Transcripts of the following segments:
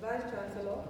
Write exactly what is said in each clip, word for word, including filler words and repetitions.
Vice Chancellor,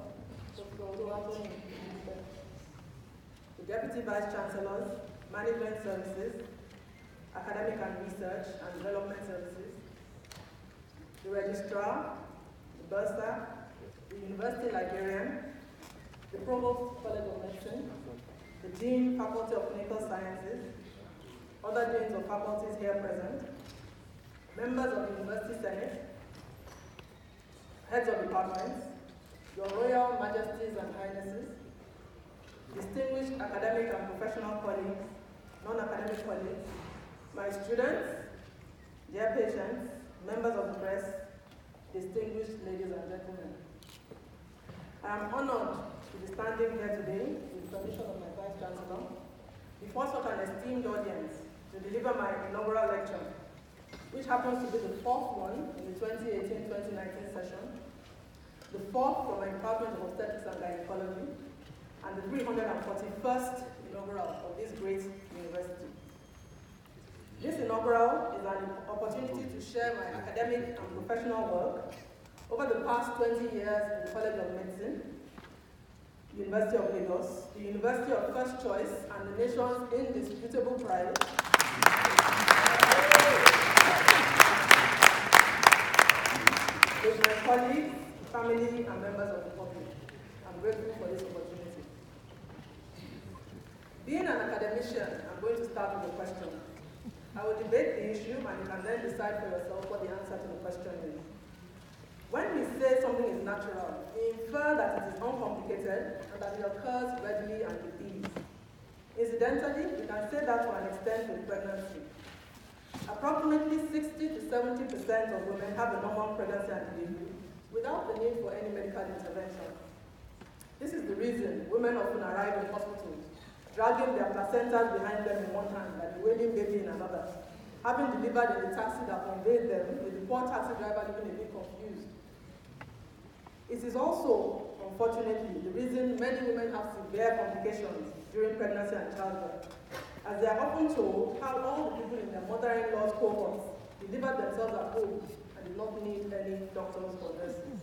the Deputy Vice Chancellors, Management Services, Academic and Research and Development Services, the Registrar, the Bursar, the University Librarian, the Provost College of Medicine, the Dean, Faculty of Clinical Sciences, other deans of faculties here present, members of the University Senate, heads of departments, your Royal Majesties and Highnesses, distinguished academic and professional colleagues, non-academic colleagues, my students, dear patients, members of the press, distinguished ladies and gentlemen. I am honored to be standing here today with the permission of my Vice Chancellor before such an esteemed audience to deliver my inaugural lecture, which happens to be the fourth one in the twenty eighteen twenty nineteen session, the fourth from my Department of Obstetrics and Gynecology, and the three hundred forty-first inaugural of this great university. This inaugural is an opportunity to share my academic and professional work over the past twenty years in the College of Medicine, University of Lagos, the University of First Choice, and the nation's indisputable pride. With my colleagues, family, and members of the public. I'm grateful for this opportunity. Being an academician, I'm going to start with a question. I will debate the issue, and you can then decide for yourself what the answer to the question is. When we say something is natural, we infer that it is uncomplicated and that it occurs readily and with ease. Incidentally, we can say that to an extent with pregnancy. Approximately sixty to seventy percent of women have a normal pregnancy and delivery without the need for any medical intervention. This is the reason women often arrive in hospitals, dragging their placentas behind them in one hand and the wailing baby in another, having delivered in the taxi that conveyed them, with the poor taxi driver looking a bit confused. It is also, unfortunately, the reason many women have severe complications during pregnancy and childbirth, as they are often told how all the people in their mother-in-law's cohorts delivered themselves at home and did not need any doctors or nurses.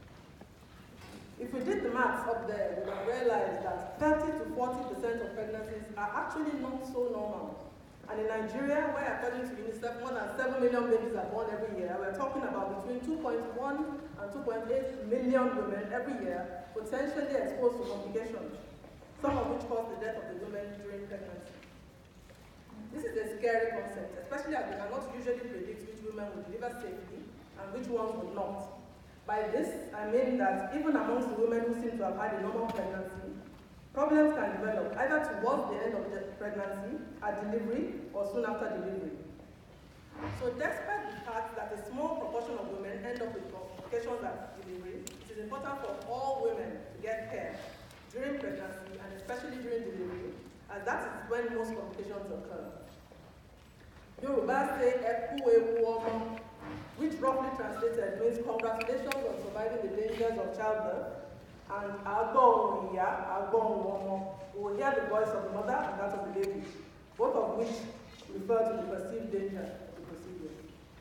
If we did the maths up there, we would realize that thirty to forty percent of pregnancies are actually not so normal. And in Nigeria, where according to UNICEF, more than seven million babies are born every year, we're talking about between two point one and two point eight million women every year potentially exposed to complications, some of which cause the death of the women during pregnancy. This is a scary concept, especially as we cannot usually predict which women will deliver safely and which ones will not. By this, I mean that even amongst the women who seem to have had a normal pregnancy, problems can develop either towards the end of the pregnancy, at delivery, or soon after delivery. So despite the fact that a small proportion of women end up with complications at delivery, it is important for all women to get care during pregnancy and especially during delivery, as that is when most complications occur. Yoruba say, "Eku ewu omo," which roughly translated means congratulations on surviving the dangers of childbirth, and "Agbo iya, agbo omo." We will hear the voice of the mother and that of the baby, both of which refer to the perceived danger of the procedure.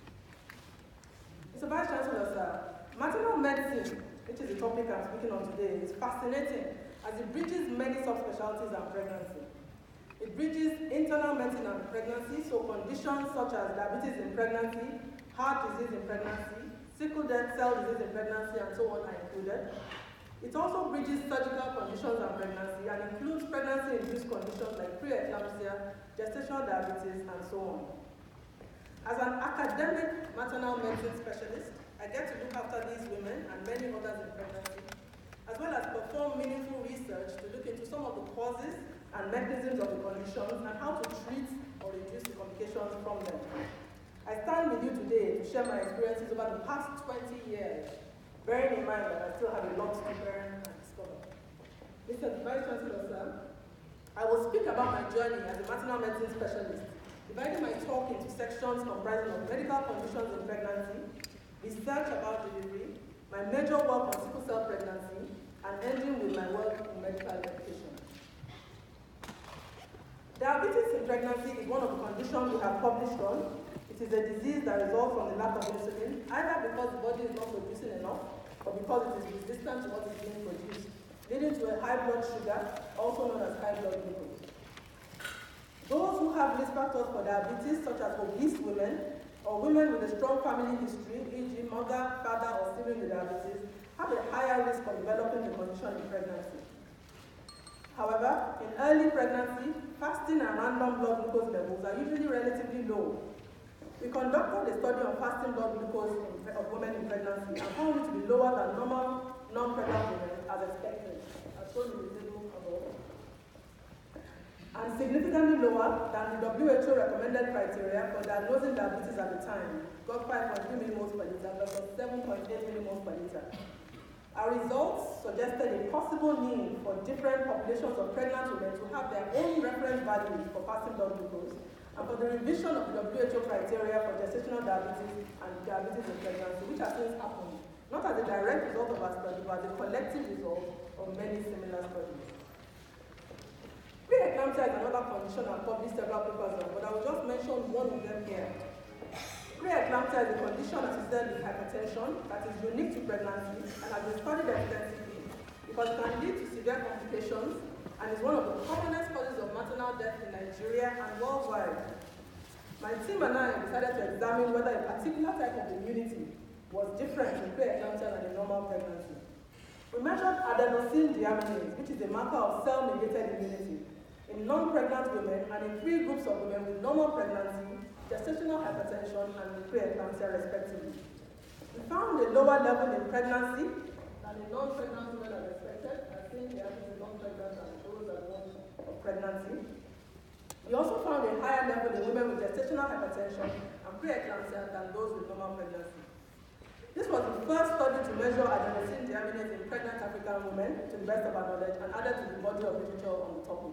Mister Vice Chancellor, sir, maternal medicine, which is the topic I'm speaking on today, is fascinating as it bridges many subspecialties and pregnancy. It bridges internal medicine and pregnancy, so conditions such as diabetes in pregnancy, heart disease in pregnancy, sickle cell disease in pregnancy, and so on are included. It also bridges surgical conditions and pregnancy and includes pregnancy-induced conditions like preeclampsia, gestational diabetes, and so on. As an academic maternal medicine specialist, I get to look after these women and many others in pregnancy, as well as perform meaningful research to look into some of the causes and mechanisms of the conditions and how to treat or reduce the complications from them. I stand with you today to share my experiences over the past twenty years, bearing in mind that I still have a lot to learn and discover. Mister Vice Chancellor, sir, I will speak about my journey as a maternal medicine specialist, dividing my talk into sections comprising of medical conditions in pregnancy, research about delivery, my major work on sickle cell pregnancy, and ending with my work in medical education. Diabetes in pregnancy is one of the conditions we have published on. It is a disease that results from the lack of insulin, either because the body is not producing enough or because it is resistant to what is being produced, leading to a high blood sugar, also known as high blood glucose. Those who have risk factors for diabetes, such as obese women, or women with a strong family history, for example mother, father, or sibling with diabetes, have a higher risk of developing the condition in pregnancy. However, in early pregnancy, fasting and random blood glucose levels are usually relatively low. We conducted a study on fasting blood glucose in, of women in pregnancy and found it to be lower than normal non-pregnant women as expected, as shown in the table above, and significantly lower than the W H O recommended criteria for diagnosing diabetes at the time, got five point three millimoles per liter versus seven point eight millimoles per liter. Our results suggested a possible need for different populations of pregnant women to have their own reference values for fasting blood glucose, and for the revision of the W H O criteria for gestational diabetes and diabetes in pregnancy, which has since happened, not as a direct result of our study, but as a collective result of many similar studies. Preeclampsia is another condition I've published several papers on, but I will just mention one of them here. Preeclampsia is a condition associated with hypertension that is unique to pregnancy and has been studied extensively because it can lead to severe complications and is one of the commonest causes of maternal death in Nigeria and worldwide. My team and I decided to examine whether a particular type of immunity was different in preeclampsia than in normal pregnancy. We measured adenosine deaminase, which is a marker of cell-mediated immunity, in non-pregnant women and in three groups of women with normal pregnancy, gestational hypertension, and preeclampsia respectively. We found a lower level in pregnancy than in non-pregnant women as expected, as seen here in the non-pregnant and those that want of pregnancy. We also found a higher level in women with gestational hypertension and preeclampsia than those with normal pregnancy. This was the first study to measure adenosine deaminase in pregnant African women, to the best of our knowledge, and added to the body of literature on the topic.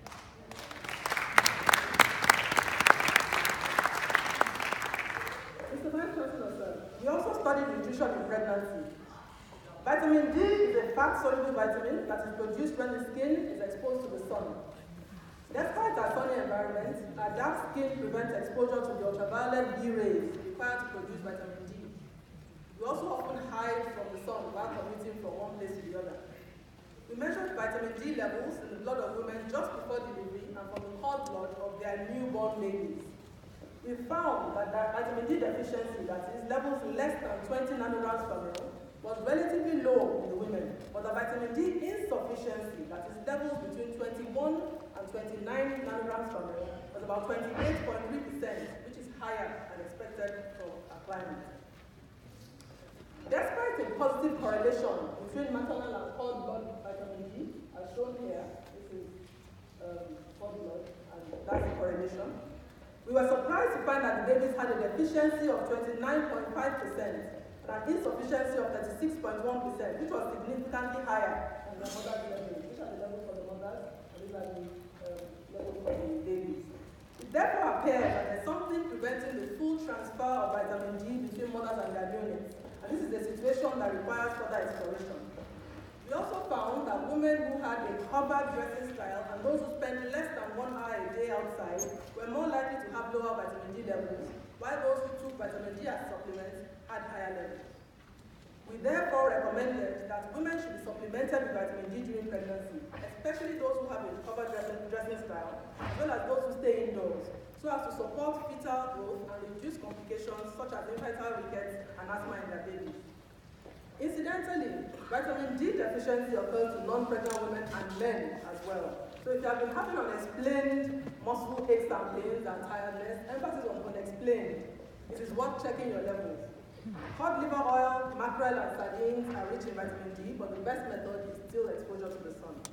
Mister Vice Chancellor, sir, we also studied nutrition in pregnancy. Vitamin D is a fat-soluble vitamin that is produced when the skin is exposed to the sun. Despite our sunny environment, our dark skin prevents exposure to the ultraviolet B rays required to produce vitamin D. We also often hide from the sun while commuting from one place to the other. We measured vitamin D levels in the blood of women just before delivery and from the cord blood of their newborn babies. We found that the vitamin D deficiency, that is levels less than twenty nanograms per ml, was relatively low in the women, but the vitamin D insufficiency, that is levels between twenty-one and twenty-nine nanograms per ml, was about twenty-eight point three percent, which is higher than expected from our climate. Despite a positive correlation between maternal and cord blood vitamin D, as shown here, this is um, cord blood, and that's the correlation, we were surprised to find that the babies had a deficiency of twenty-nine point five percent and an insufficiency of thirty-six point one percent, which was significantly higher than the mother's levels. These are the levels for the mothers, and these are the um, levels for the babies. It therefore appears that there's something preventing the full transfer of vitamin D between mothers and their neonates. And this is a situation that requires further exploration. We also found that women who had a covered dressing style and those who spent less than one hour a day outside were more likely to have lower vitamin D levels, while those who took vitamin D as supplements had higher levels. We therefore recommended that women should be supplemented with vitamin D during pregnancy, especially those who have a covered dressing, dressing style, as well as those who stay indoors, so as to support fetal growth and reduce complications such as infantile rickets and asthma in their babies. Incidentally, vitamin D deficiency occurs to non-pregnant women and men as well. So if you have been having unexplained muscle aches and pains and tiredness, emphasis on unexplained, it is worth checking your levels. Cod liver oil, mackerel, and sardines are rich in vitamin D, but the best method is still exposure to the sun.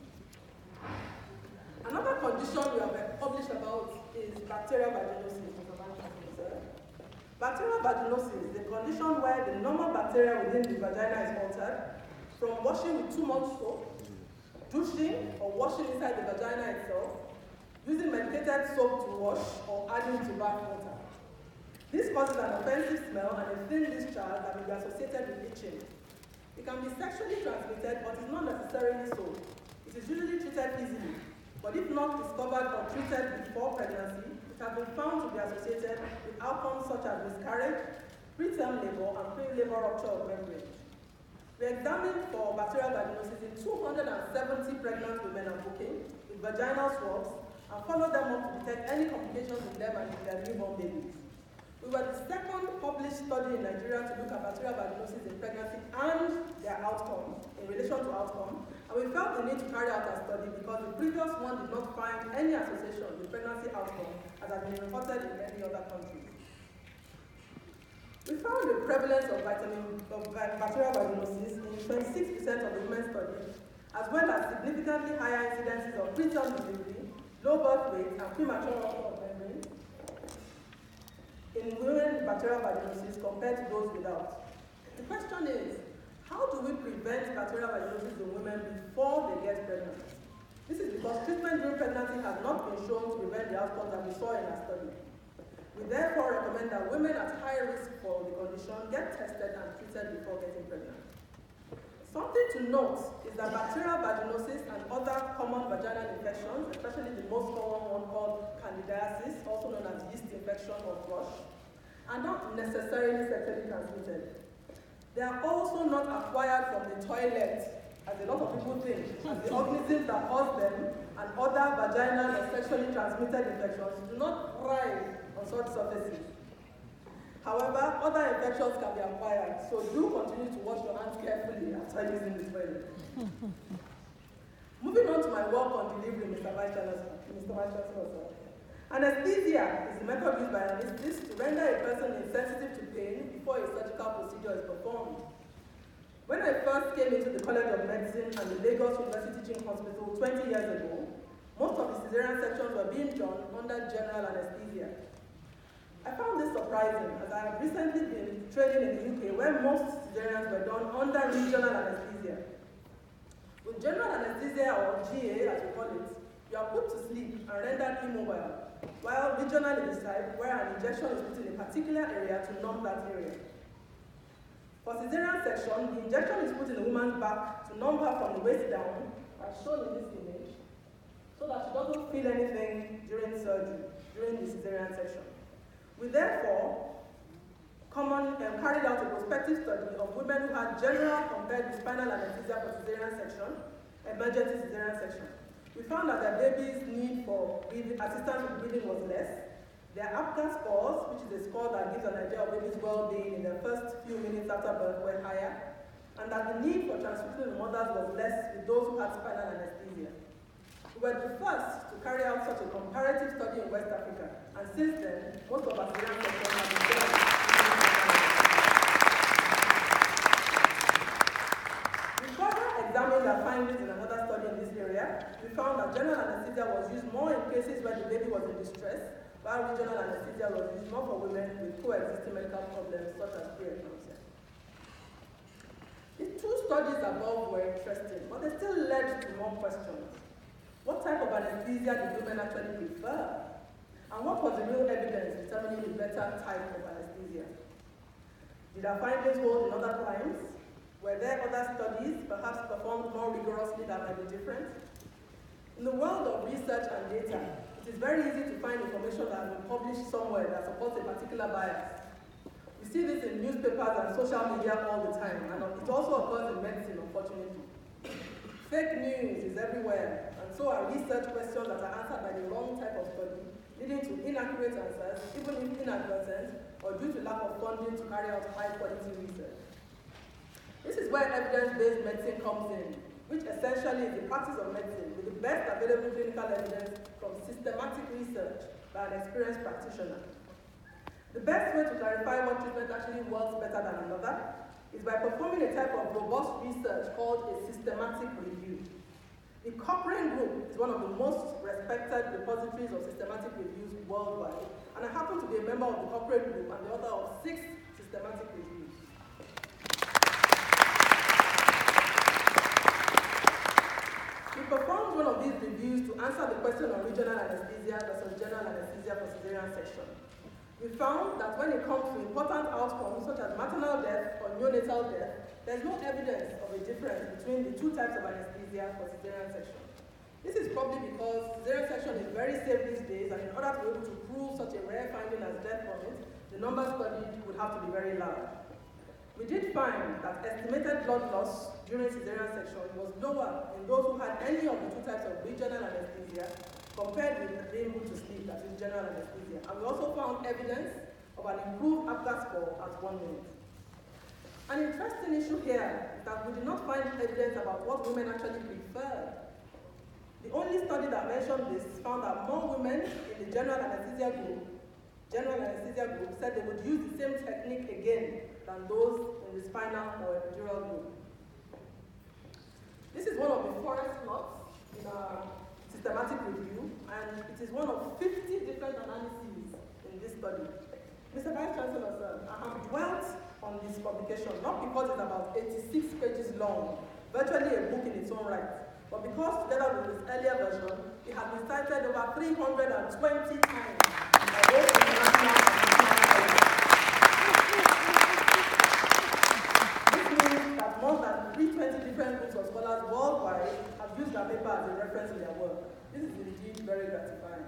Another condition we have published about is bacterial vaginosis. Bacterial vaginosis is a condition where the normal bacteria within the vagina is altered from washing with too much soap, douching or washing inside the vagina itself, using medicated soap to wash, or adding to bath water. This causes an offensive smell and a thin discharge that will be associated with itching. It can be sexually transmitted, but is not necessarily so. It is usually treated easily, but if not discovered or treated before pregnancy, it has been found to be associated with outcomes such as miscarriage, preterm labor, and pre-labor rupture of membrane. We examined for bacterial diagnosis in two hundred seventy pregnant women and booking with vaginal swabs and followed them up to detect any complications in them and in their newborn babies. We were the second published study in Nigeria to look at bacterial diagnosis in pregnancy and their outcome, in relation to outcome, and we felt the need to carry out our study because the previous one did not find any association with pregnancy outcome as has been reported in any other countries. We found the prevalence of, vitamin, of bacterial vaginosis in twenty-six percent of the women studied, as well as significantly higher incidences of preterm delivery, low birth weight, and premature rupture of membranes in women with bacterial vaginosis compared to those without. The question is, how do we prevent bacterial vaginosis in women before they get pregnant? This is because treatment during pregnancy has not been shown to prevent the outcomes that we saw in our study. We therefore recommend that women at high risk for the condition get tested and treated before getting pregnant. Something to note is that bacterial vaginosis and other common vaginal infections, especially the most common one called candidiasis, also known as yeast infection or thrush, are not necessarily sexually transmitted. They are also not acquired from the toilet, as a lot of people think, as the organisms that cause them and other vaginal or sexually transmitted infections do not thrive on such surfaces. However, other infections can be acquired, so do continue to wash your hands carefully after using the toilet. Moving on to my work on delivery, Mister Vice Chancellor. Mister Vice Chancellor. Anesthesia is the method used by anesthetists to render a person insensitive to pain before a surgical procedure is performed. When I first came into the College of Medicine and the Lagos University Teaching Hospital twenty years ago, most of the cesarean sections were being done under general anesthesia. I found this surprising, as I have recently been training in the U K where most cesareans were done under regional anesthesia. With general anesthesia, or G A as we call it, you are put to sleep and rendered immobile, while regional is the site where an injection is put in a particular area to numb that area. For cesarean section, the injection is put in the woman's back to numb her from the waist down, as shown in this image, so that she doesn't feel anything during surgery, during the cesarean section. We therefore common, um, carried out a prospective study of women who had general compared with spinal anesthesia for cesarean section, emergency cesarean section. We found that their baby's need for breathing, assistance with breathing was less. Their APGAR scores, which is a score that gives an idea of baby's well-being in the first few minutes after birth, were higher, and that the need for transfusion in mothers was less with those who had spinal anesthesia. We were the first to carry out such a comparative study in West Africa, and since then, most of our cesarean sections have been done. We further examined our findings in another study in this area. We found that general anesthesia was used more in cases where the baby was in distress, while regional anesthesia was used more for women with coexisting medical problems such as preeclampsia. The two studies above were interesting, but they still led to more questions. What type of anesthesia did women actually prefer? And what was the real evidence determining the better type of anesthesia? Did our findings hold in other times? Were there other studies, perhaps performed more rigorously, that might be different? In the world of research and data, it is very easy to find information that has been published somewhere that supports a particular bias. We see this in newspapers and social media all the time, and it also occurs in medicine, unfortunately. Fake news is everywhere, and so are research questions that are answered by the wrong type of study, leading to inaccurate answers, even if inadvertent, or due to lack of funding to carry out high-quality research. This is where evidence-based medicine comes in, which essentially is the practice of medicine with the best available clinical evidence from systematic research by an experienced practitioner. The best way to clarify what treatment actually works better than another is by performing a type of robust research called a systematic review. The Cochrane Group is one of the most respected repositories of systematic reviews worldwide, and I happen to be a member of the Cochrane Group and the author of six systematic reviews. We performed one of these reviews to answer the question on regional anesthesia versus general anesthesia for cesarean section. We found that when it comes to important outcomes such as maternal death or neonatal death, there's no evidence of a difference between the two types of anesthesia for cesarean section. This is probably because cesarean section is very safe these days, and in order to be able to prove such a rare finding as death from it, the numbers studied would have to be very large. We did find that estimated blood loss during cesarean section was lower in those who had any of the two types of regional anesthesia compared with being able to sleep, that is general anesthesia. And we also found evidence of an improved APGAR score at one minute. An interesting issue here is that we did not find evidence about what women actually preferred. The only study that mentioned this found that more women in the general anesthesia group, general anesthesia group said they would use the same technique again than those in the spinal or epidural group. This is one of the forest plots in our systematic review, and it is one of fifty different analyses in this study. Mister Vice Chancellor, sir, I have dwelt on this publication, not because it's about eighty-six pages long, virtually a book in its own right, but because together with this earlier version, it has been cited over three hundred twenty times by both international and national studies. This means that more than three hundred twenty different groups of scholars worldwide have used our paper as a reference in their work. This is indeed very gratifying.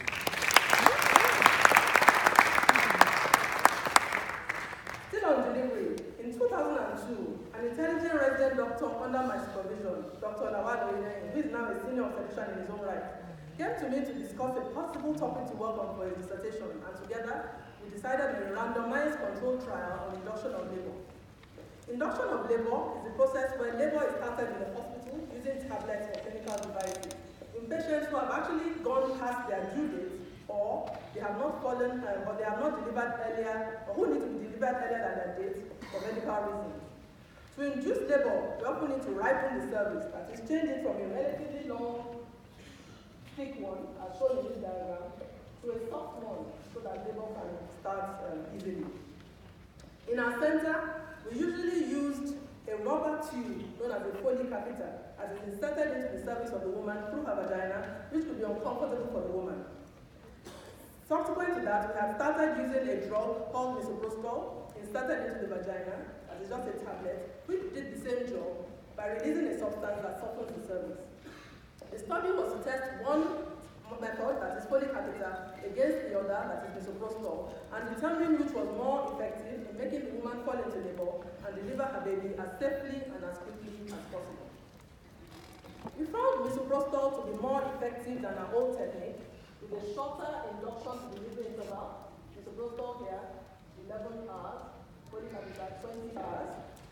Still on delivery, in two thousand two, an intelligent resident doctor under my supervision, Doctor Lawal Oyeneyin, who is now a senior obstetrician in his own right, came to me to discuss a possible topic to work on for his dissertation, and together we decided on a randomized controlled trial on induction of labor. Induction of labor is the process where labor is started in the hospital using tablets or chemical devices in patients who have actually gone past their due date, or they have not fallen, uh, or they have not delivered earlier, or who need to be delivered earlier than their date for medical reasons. To induce labor, we often need to ripen the cervix, that is, change it from a relatively long, thick one, as shown in this diagram, to a soft one, so that labor can start um, easily. In our center, we usually used a rubber tube known as a Foley catheter, as it is inserted into the cervix of the woman through her vagina, which could be uncomfortable for the woman. Subsequent to that, we have started using a drug called misoprostol, inserted into the vagina, as it's just a tablet, which did the same job by releasing a substance that softens the cervix. The study was to test one method, that is Foley catheter, against the other, that is misoprostol, and determine which was more effective in making the woman fall into labor and deliver her baby as safely and as quickly as possible. We found misoprostol to be more effective than our old technique, with a shorter induction to delivery interval, misoprostol here, eleven hours, Foley catheter, twenty hours,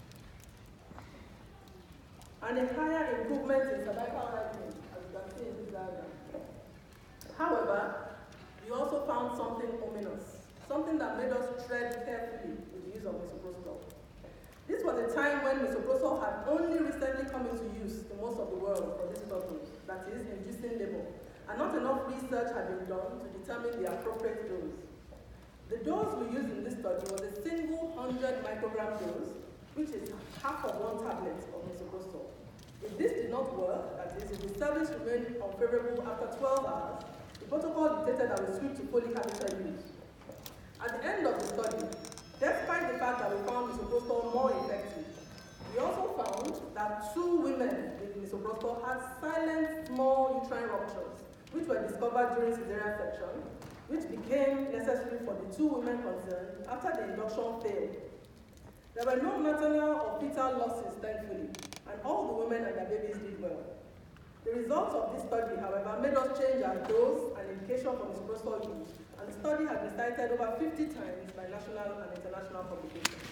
and a higher improvement in cervical ripening, as you can see in this diagram. However, we also found something ominous, something that made us tread carefully with the use of misoprostol. This was a time when misoprostol had only recently come into use in most of the world for this purpose, that is, inducing labor, and not enough research had been done to determine the appropriate dose. The dose we used in this study was a single one hundred microgram dose, which is half of one tablet of misoprostol. If this did not work, that is, if the cervix remained unfavorable after twelve hours, the protocol dictated that we switch to Foley catheter use. At the end of the study, despite the fact that we found misoprostol more effective, we also found that two women with misoprostol had silent small uterine ruptures, which were discovered during cesarean section, which became necessary for the two women concerned after the induction failed. There were no maternal or fetal losses, thankfully, and all the women and their babies did well. The results of this study, however, made us change our dose and indication for misoprostol use, and the study has been cited over fifty times by national and international publications.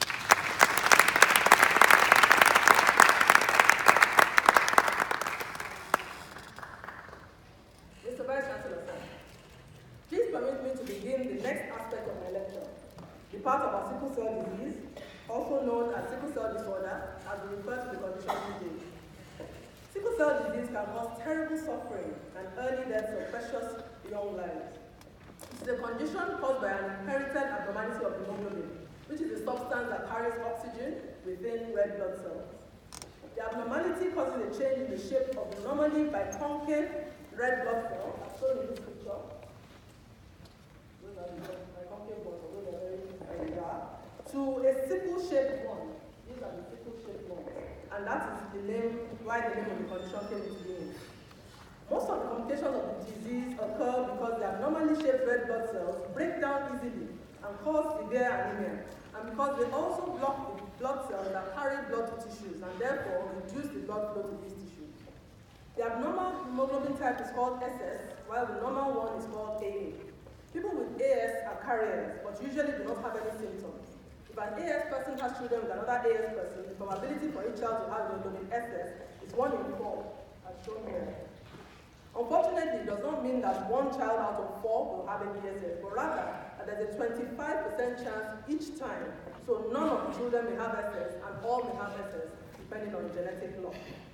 Mister Vice Chancellor, sir, please permit me to begin the next aspect of my lecture, the part about sickle cell disease, also known as sickle cell disorder, as we refer to the condition today. Sickle cell disease can cause terrible suffering and early deaths of precious young lives. It is a condition caused by an inherited abnormality of hemoglobin, which is a substance that carries oxygen within red blood cells. The abnormality causes a change in the shape of the normally biconcave red blood cell, as shown in this picture. Those are the biconcave ones, although they're very dark, to a sickle-shaped one. These are the sickle-shaped ones. And that is the name, why the name of the condition came into being. Most of the complications of the disease occur because the abnormally shaped red blood cells break down easily and cause severe anemia, and because they also block the blood cells that carry blood to tissues and therefore reduce the blood flow to these tissues. The abnormal hemoglobin type is called S S, while the normal one is called A A. People with A S are carriers, but usually do not have any symptoms. If an A S person has children with another A S person, the probability for each child to have hemoglobin S S is one in four, as shown here. Unfortunately, it does not mean that one child out of four will have an E S S, but rather that there's a twenty-five percent chance each time, so none of the children may have S S and all may have S S, depending on the genetic law.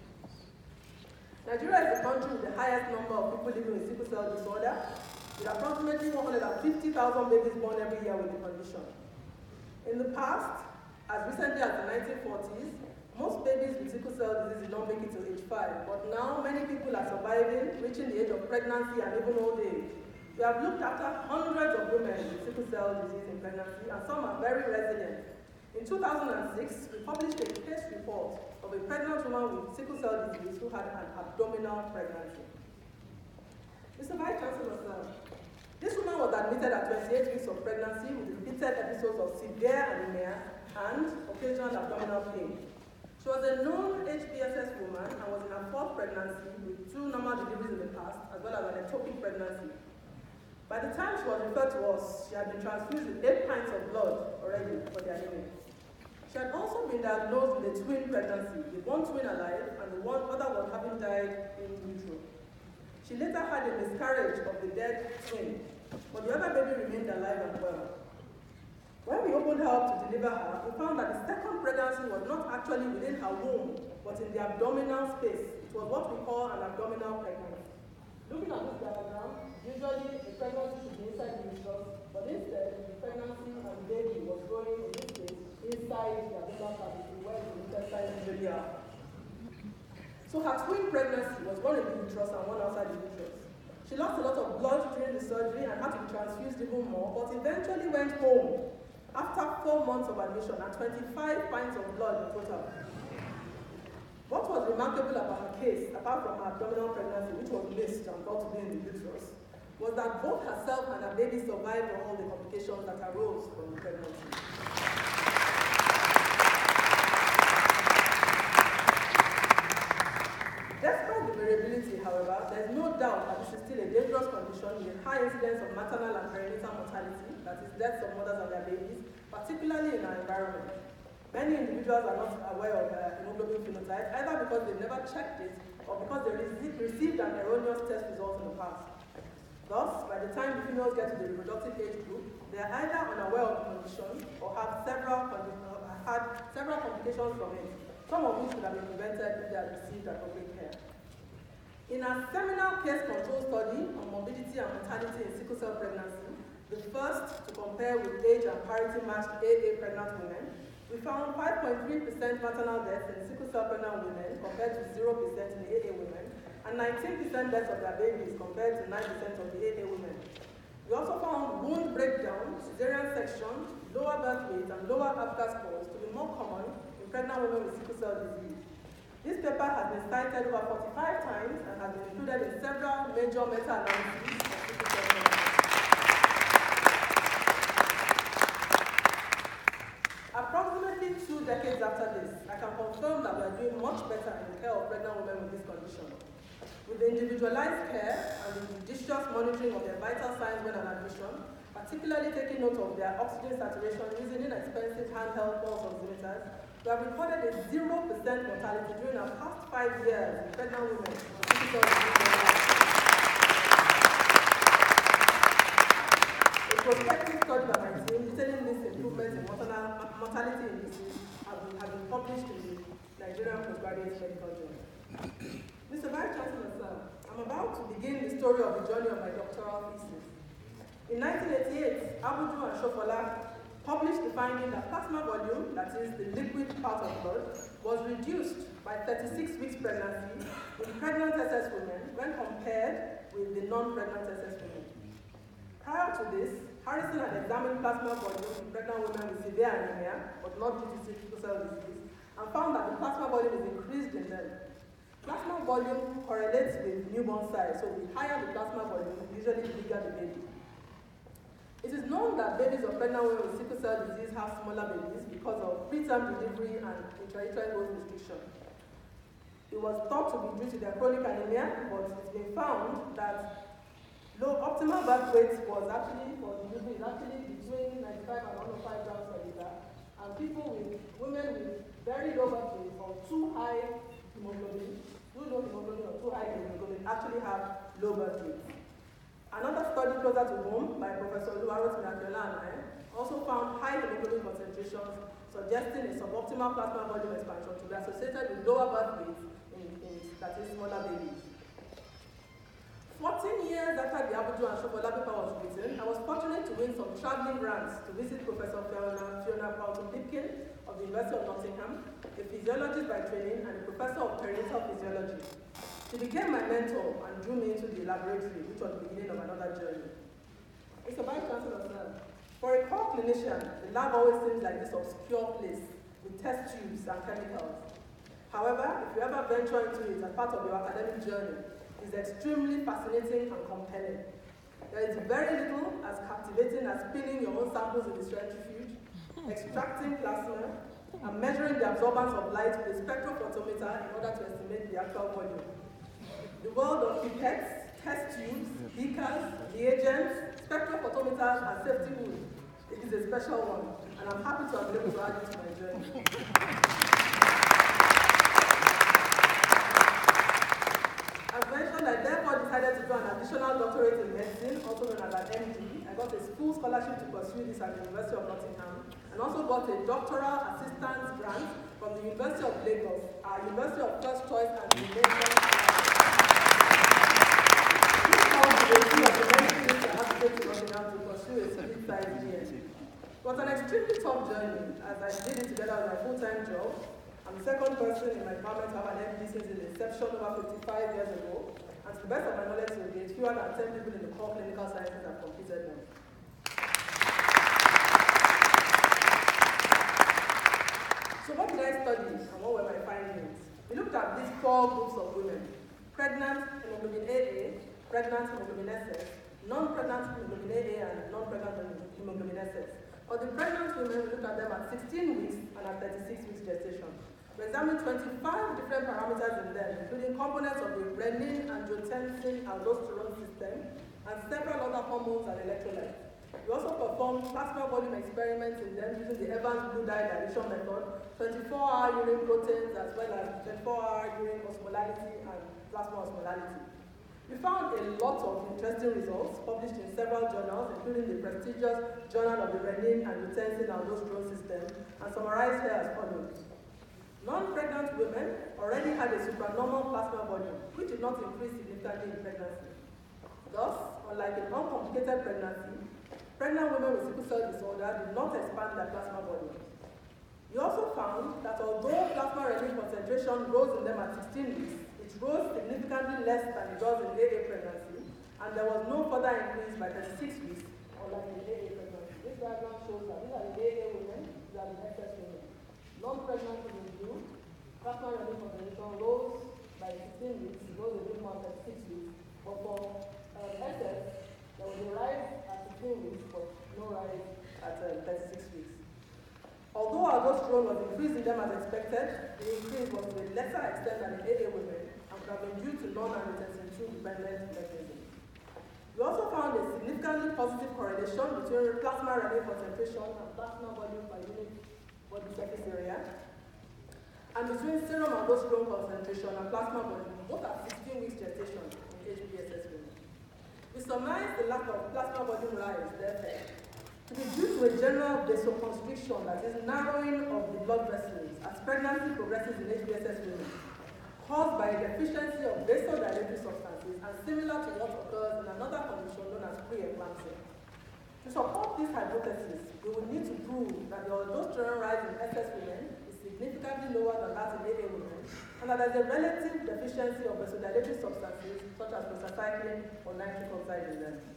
Nigeria is the country with the highest number of people living with sickle cell disorder, with approximately one hundred fifty thousand babies born every year with the condition. In the past, as recently as the nineteen forties, most babies with sickle cell disease did not make it to age five, but now many people are surviving, reaching the age of pregnancy and even old age. We have looked after hundreds of women with sickle cell disease in pregnancy, and some are very resilient. In two thousand six, we published a case report of a pregnant woman with sickle cell disease who had an abdominal pregnancy. Mister Vice Chancellor, sir, this woman was admitted at twenty-eight weeks of pregnancy with repeated episodes of severe anemia and occasional abdominal pain. She was a known H B S S woman and was in her fourth pregnancy with two normal deliveries in the past, as well as an ectopic pregnancy. By the time she was referred to us, she had been transfused with eight pints of blood already for the anemia. She had also been diagnosed with a twin pregnancy, with one twin alive and the one other one having died in utero. She later had a miscarriage of the dead twin, but the other baby remained alive and well. When we opened her up to deliver her, we found that the second pregnancy was not actually within her womb, but in the abdominal space. It was what we call an abdominal pregnancy. Looking at this diagram, usually the pregnancy should be inside the uterus, but instead the pregnancy and the baby was growing in this case inside the abdominal cavity where the intestines usually are. So her twin pregnancy was one in the uterus and one outside the uterus. She lost a lot of blood during the surgery and had to be transfused even more, but eventually went home after four months of admission and twenty-five pints of blood in total. What was remarkable about her case, apart from her abdominal pregnancy, which was missed and thought to be in the uterus, was that both herself and her baby survived all the complications that arose from the pregnancy. Despite the variability, however, there is no doubt that this is still a dangerous condition with high incidence of maternal and perinatal mortality, that is, deaths of mothers and their babies, particularly in our environment. Many individuals are not aware of uh, hemoglobin phenotype, either because they've never checked it or because they received, received an erroneous test result in the past. Thus, by the time the females get to the reproductive age group, they are either unaware of the condition or have several, uh, had several complications from it, some of which could have been prevented if they had received appropriate care. In our seminal case control study on morbidity and mortality in sickle cell pregnancy, the first to compare with age and parity matched A A pregnant women, we found five point three percent maternal deaths in sickle cell pregnant women compared to zero percent in the A A women, and nineteen percent deaths of their babies compared to nine percent of the A A women. We also found wound breakdown, cesarean section, lower birth weight, and lower ABCA scores to be more common in pregnant women with sickle cell disease. This paper has been cited over forty-five times and has been included in several major meta-analyses of sickle cell pregnancy. Approximately two decades after this, I can confirm that we are doing much better in the care of pregnant women with this condition. With the individualized care and the judicious monitoring of their vital signs when on admission, particularly taking note of their oxygen saturation using inexpensive handheld pulse oximeters, we have recorded a zero percent mortality during our past five years in pregnant women with sickle cell disease. A prospective study by my team detailing these improvements in maternal, mortality in disease have been, have been published in the Nigerian Postgraduate Medical Journal. Mister Vice Chancellor, sir, I'm about to begin the story of the journey of my doctoral thesis. In nineteen eighty-eight, Abudu and Shofola published the finding that plasma volume, that is the liquid part of blood, was reduced by thirty-six weeks pregnancy in pregnant S S women when compared with the non-pregnant S S women. Prior to this, Harrison had examined plasma volume in pregnant women with severe anemia, but not due to sickle cell disease, and found that the plasma volume is increased in them. Plasma volume correlates with newborn size, so the higher the plasma volume, usually the bigger the baby. It is known that babies of pregnant women with sickle cell disease have smaller babies because of preterm delivery and intrauterine growth restriction. It was thought to be due to their chronic anemia, but it's been found that low optimal birth weight was actually for delivery is actually between ninety-five and one hundred five grams per liter, and people with women with very low birth weight or too high hemoglobin, too low hemoglobin or too high hemoglobin actually have low birth weight. Another study closer to home by Professor Oluwarotimi Akinola and I also found high hemoglobin concentrations, suggesting a suboptimal plasma volume expansion to be associated with lower birth weight in, in that is smaller babies. fourteen years after the Abuja and Shopolabi paper was written, I was fortunate to win some traveling grants to visit Professor Fiona, Fiona Powell-Lipkin of the University of Nottingham, a physiologist by training and a professor of perinatal physiology. She became my mentor and drew me into the laboratory, which was the beginning of another journey. It's a Vice Chancellor, sir. For a core clinician, the lab always seems like this obscure place with test tubes and chemicals. However, if you ever venture into it as part of your academic journey, it's extremely fascinating and compelling. There is very little as captivating as spinning your own samples in the centrifuge, extracting plasma, and measuring the absorbance of light with a spectrophotometer in order to estimate the actual volume. The world of pipettes, test tubes, beakers, reagents, spectrophotometers, and safety wood. It is a special one, and I'm happy to have been able to add it to my journey. As mentioned, I therefore decided to do an additional doctorate in medicine, also known as an M D. I got a full scholarship to pursue this at the University of Nottingham, and also got a doctoral assistance grant from the University of Lagos, our University of First Choice and the Nation. To pursue a split-size year. It was an extremely tough journey as I did it together with my full-time job. I'm the second person in my department to have an M D since its inception over fifty-five years ago, and to the best of my knowledge to date, fewer than ten people in the core clinical sciences have completed them. So what did I study and what were my findings? We looked at these four groups of women: pregnant hemoglobin A A, pregnant hemoglobin S S, non-pregnant hemoglobin A A, and non-pregnant hemoglobin S S. For the pregnant women, we looked at them at sixteen weeks and at thirty-six weeks gestation. We examined twenty-five different parameters in them, including components of the renin, angiotensin, aldosterone system, and several other hormones and electrolytes. We also performed plasma volume experiments in them using the Evans blue dye dilution method, twenty-four hour urine proteins, as well as twenty-four hour urine osmolality and plasma osmolality. We found a lot of interesting results published in several journals, including the prestigious Journal of the Renin, Angiotensin, and Aldosterone System, and summarized here as follows. Non-pregnant women already had a supranormal plasma volume, which did not increase significantly in pregnancy. Thus, unlike an uncomplicated pregnancy, pregnant women with sickle cell disorder did not expand their plasma volume. We also found that although plasma renin concentration rose in them at sixteen weeks, it rose significantly less than it does in A A pregnancy, and there was no further increase by thirty-six weeks, unlike in A A pregnancy. This diagram shows that these are the A A women, these are the S S women. Non-pregnant is in blue, plasma renin concentration rose by sixteen weeks, it rose a bit more than thirty-six weeks, but for um, S S, there was a rise at sixteen weeks, but no rise at uh, thirty-six weeks. Although aldosterone was increased in them as expected, the increase was to a lesser extent than in A A women and could have been due to non-angiotensin two dependent mechanisms. We also found a significantly positive correlation between plasma renin concentration and plasma volume per unit body surface area, and between serum aldosterone concentration and plasma volume, both at sixteen weeks gestation in H B S S women. We surmised the lack of plasma volume rise, therefore, to be due to a general vasoconstriction, that is narrowing of the blood vessels as pregnancy progresses in H B S S women, caused by a deficiency of vasodilatory substances and similar to what occurs in another condition known as preeclampsia. To support this hypothesis, we will need to prove that the aldosterone rise in S S women is significantly lower than that in A A women, and that there is a relative deficiency of vasodilatory substances such as prostacyclin or nitric oxide in them.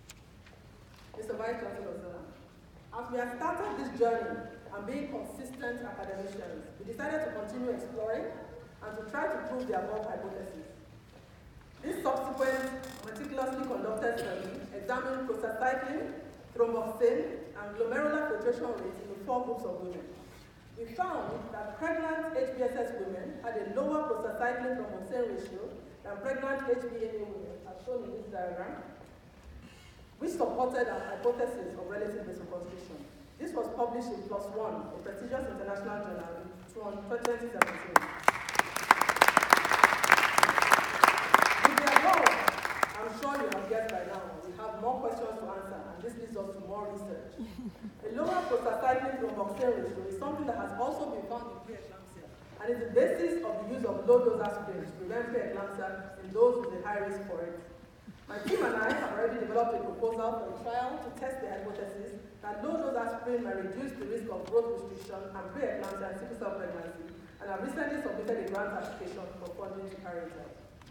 Mister Vice Chancellor, sir, as we have started this journey and being consistent academicians, we decided to continue exploring and to try to prove the above hypothesis. This subsequent meticulously conducted study examined prostacyclin, thromboxane, and glomerular filtration rates in the four groups of women. We found that pregnant H B S S women had a lower prostacyclin thromboxane ratio than pregnant H B A A women, as shown in this diagram, which supported our hypothesis of relative vasoconstriction. This was published in PLOS ONE, a prestigious international journal, in twenty seventeen. With the above, I'm sure you have guessed by now, we have more questions to answer, and this leads us to more research. A lower prostacyclin thromboxane ratio is something that has also been found in preeclampsia, and is the basis of the use of low-dose aspirin to prevent preeclampsia in those with a high risk for it. My team and I have already developed a proposal for a trial to test the hypothesis that low-dose aspirin may reduce the risk of growth restriction and preeclampsia and sickle cell pregnancy, and have recently submitted a grant application for funding to carry it out.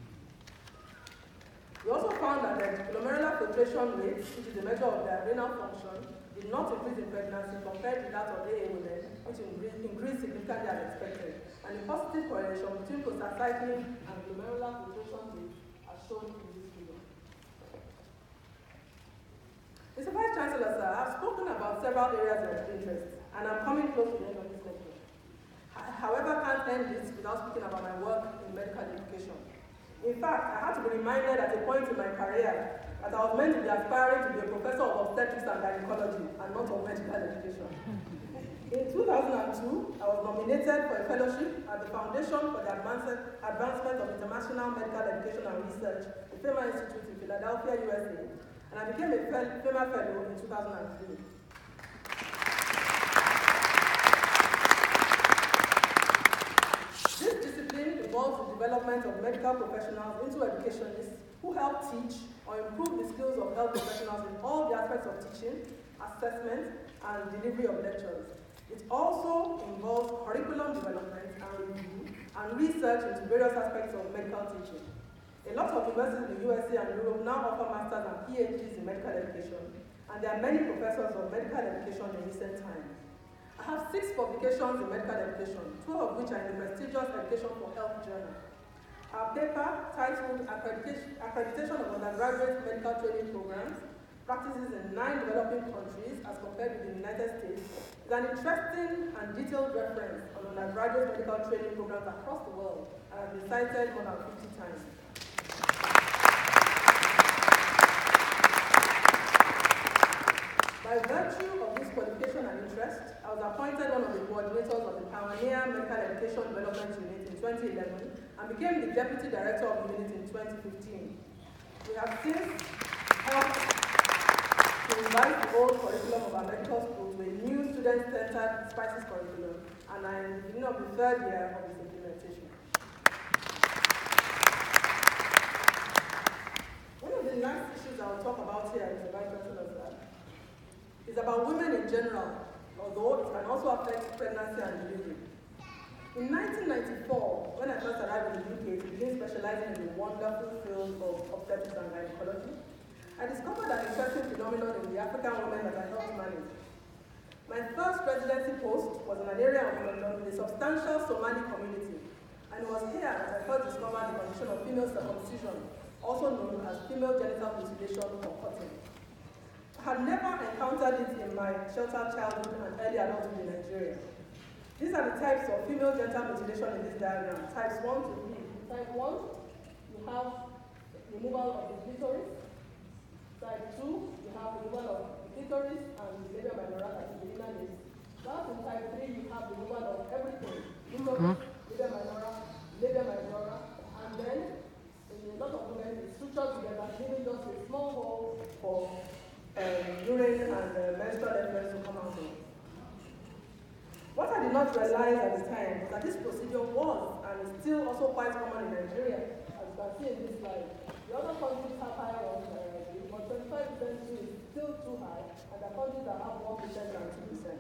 We also found that the glomerular filtration rate, which is a measure of their renal function, did not increase in pregnancy compared with that of A A women, which increased significantly as expected, and a positive correlation between prostacyclin and glomerular filtration rate as shown in this figure. Mister Vice Chancellor, sir, I've spoken about several areas of interest, and I'm coming close to the end of this lecture. However, I can't end this without speaking about my work in medical education. In fact, I had to be reminded at a point in my career that I was meant to be aspiring to be a professor of obstetrics and gynecology and not of medical education. In two thousand two, I was nominated for a fellowship at the Foundation for the Advancement of International Medical Education and Research, the FEMA Institute in Philadelphia, U S A, and I became a FEMA Fellow in two thousand three. This discipline involves the development of medical professionals into educationists who help teach or improve the skills of health professionals in all the aspects of teaching, assessment, and delivery of lectures. It also involves curriculum development and review and research into various aspects of medical teaching. A lot of universities in the U S A and Europe now offer masters and PhDs in medical education, and there are many professors of medical education in recent times. I have six publications in medical education, two of which are in the prestigious Education for Health journal. Our paper, titled Accreditation, Accreditation of Undergraduate Medical Training Programs, Practices in Nine Developing Countries as compared with the United States, is an interesting and detailed reference on undergraduate medical training programs across the world and has been cited more than fifty times. By virtue of this qualification and interest, I was appointed one of the coordinators of the Pioneer Medical Education Development Unit in twenty eleven and became the Deputy Director of the unit in twenty fifteen. We have since helped to revise the old curriculum of our medical school to a new student-centered SPICES curriculum, and I am in the beginning of the third year of its implementation. One of the last issues I will talk about here is the Vice Chancellor, sir, is about women in general, although it can also affect pregnancy and delivery. In nineteen ninety-four, when I first arrived in the U K to begin specializing in the wonderful field of obstetrics and gynecology, I discovered an interesting phenomenon in the African women that I helped manage. My first residency post was in an area of London with a substantial Somali community, and it was here that I first discovered the condition of female circumcision, also known as female genital mutilation or cutting. I had never encountered it in my sheltered childhood and early adulthood in Nigeria. These are the types of female genital mutilation in this diagram, types one to three. Type one, you have removal of the clitoris. Type two, you have removal of the clitoris and the labia minora that is the inner lips. Whilst in type three, you have removal of everything. Clitoris, labia minora, labia majora, and then in a lot of women, it's sutured together, leaving just a small hole for um, urine and uh, menstrual effluents to come out of. What I did not realize at the time was that this procedure was and is still also quite common in Nigeria, as you can see in this slide. The other countries have higher ones, uh, but twenty-five percent is still too high, and the countries that have one percent and two percent.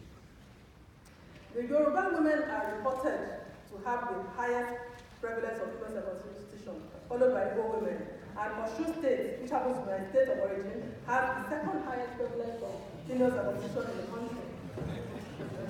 The Yoruba women are reported to have the highest prevalence of female circumcision, followed by Igbo women. And Osun State, which happens to be my state of origin, has the second highest prevalence of female circumcision in the country.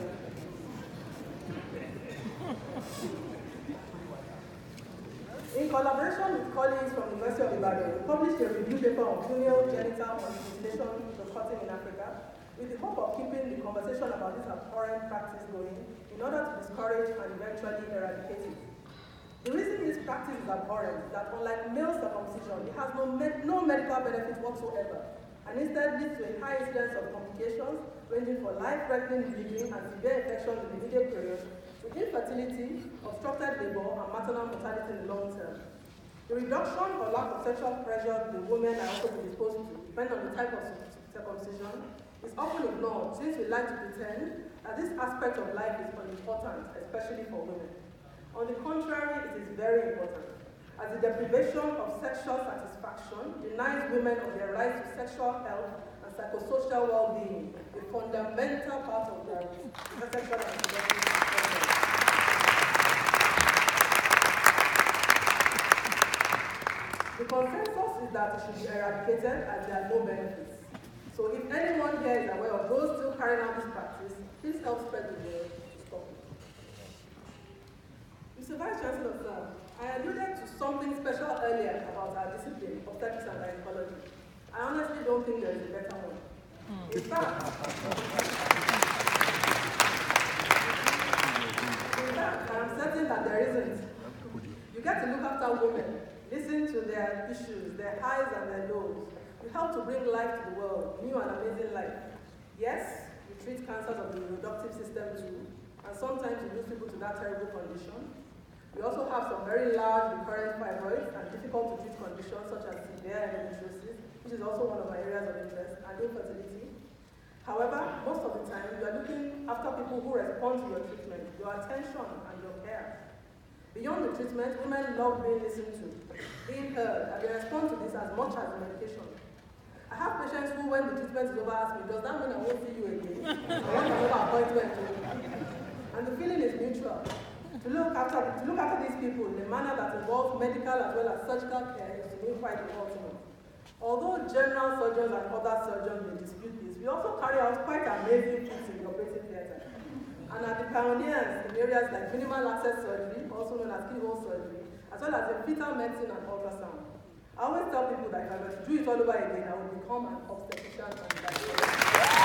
In collaboration with colleagues from the University of Ibadan, we published a review paper on female genital mutilation reporting in Africa with the hope of keeping the conversation about this abhorrent practice going in order to discourage and eventually eradicate it. The reason this practice is abhorrent is that unlike male circumcision, it has no, med no medical benefit whatsoever, and instead leads to a high incidence of complications ranging from life-threatening bleeding and severe infections in the immediate period, to infertility, obstructed labor, and maternal mortality in the long term. The reduction or lack of sexual pressure the women are also predisposed to, depending on the type of circumcision, is often ignored since we like to pretend that this aspect of life is unimportant, especially for women. On the contrary, it is very important, as the deprivation of sexual satisfaction denies women of their right to sexual health and psychosocial well-being, a fundamental part of their sexual and reproductive development. The consensus is that it should be eradicated as there are no benefits. So if anyone here is aware of those still carrying out this practice, please help spread the word to stop it. Mister Vice Chancellor, sir, I alluded to something special earlier about our discipline, obstetrics and gynecology. I honestly don't think there is a better one. In fact, in fact, I'm certain that there isn't. You get to look after women, listen to their issues, their highs and their lows. You help to bring life to the world, new and amazing life. Yes, we treat cancers of the reproductive system too, and sometimes we lose people to that terrible condition. We also have some very large recurrent fibroids and difficult to treat conditions such as severe endometriosis, which is also one of my areas of interest, and infertility. However, most of the time, you are looking after people who respond to your treatment, your attention, and your care. Beyond the treatment, women love being listened to, being heard, and they respond to this as much as the medication. I have patients who, when the treatment is over, ask me, does that mean I won't see you again? I want another appointment. And the feeling is mutual. To look after, to look after these people in a manner that involves medical as well as surgical care is to me quite important. Although general surgeons and other surgeons may dispute this, we also carry out quite amazing feats in the operating theatre. And are the pioneers in areas like minimal access surgery, also known as keyhole surgery, as well as in fetal medicine and ultrasound. I always tell people that if I were to do it all over again, I would become an obstetrician and gynecologist.